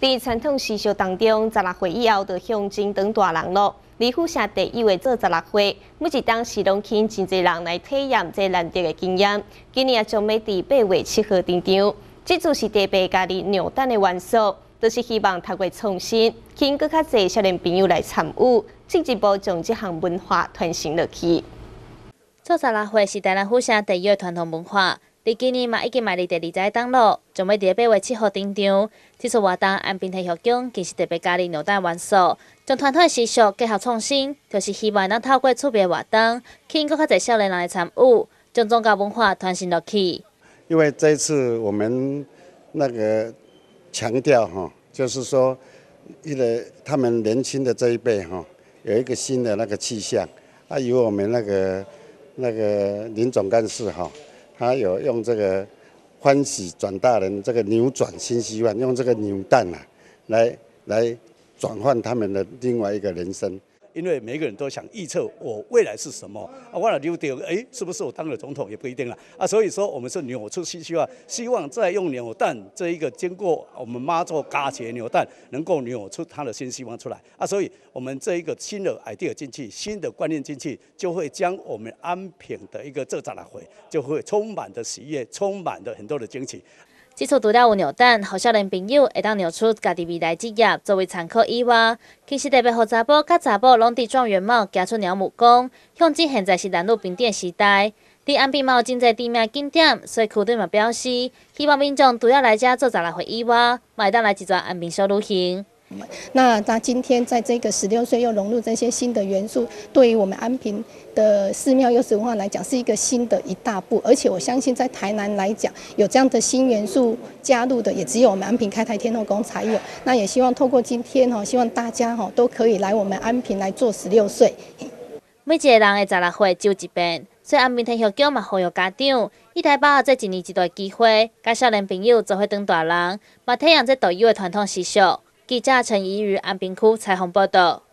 在传统习俗当中，16岁以后就向前当大人咯。李府城第1位做16岁，每一当时拢请真侪人来体验这难得的经验。今年也将要伫8月7号登场。这次是特别加入扭蛋的元素，就是希望透过创新，吸引更较侪少年朋友来参与，进一步将这项文化传承落去。 做16岁是台南府城第1个传统文化。伫今年嘛已经迈入第20档咯，将要伫8月7号登场。这次活动安平体育奖其实特别加入扭蛋元素，将传统的习俗结合创新，就是希望能透过趣味活动，吸引更较侪少年人来参与，将宗教文化传承落去。 因为这一次我们那个强调就是说，他们年轻的这一辈有一个新的那个气象由我们那个林总干事他有用这个欢喜转大人，这个扭转新希望，用这个扭蛋来转换他们的另外一个人生。 因为每一个人都想预测我未来是什么我了溜丢是不是我当了总统也不一定了所以说我们是扭出新希望，希望再用扭蛋这一个经过我们妈做嘎结扭蛋，能够扭出它的新希望出来所以我们这一个新的 idea 进去，新的观念进去，就会将我们安平的一个这16岁就会充满的喜悦，充满的很多的惊喜。 这次除了有扭蛋，让少年朋友会当扭出家己未来职业作为参考以外，其实特别让查甫甲查某拢伫状元帽行出鸟母宫，向证现在是男女平等时代。伫安平嘛有真侪知名景点，所以区队嘛表示，希望民众除了来遮做16岁以外，嘛会当来一转安平小旅行。 那今天在这个16岁又融入这些新的元素，对于我们安平的寺庙柚子文化来讲，是一个新的一大步。而且我相信，在台南来讲，有这样的新元素加入的，也只有我们安平开台天后宫才有。那也希望透过今天希望大家都可以来我们安平来做16岁。 每一个人的16岁只有一遍，所以安平体育奖嘛呼吁家长，以台把握这一年一度的机会，甲少年朋友做伙当大人，嘛体验这独有的传统习俗。记者陈怡瑜安平区采访报道。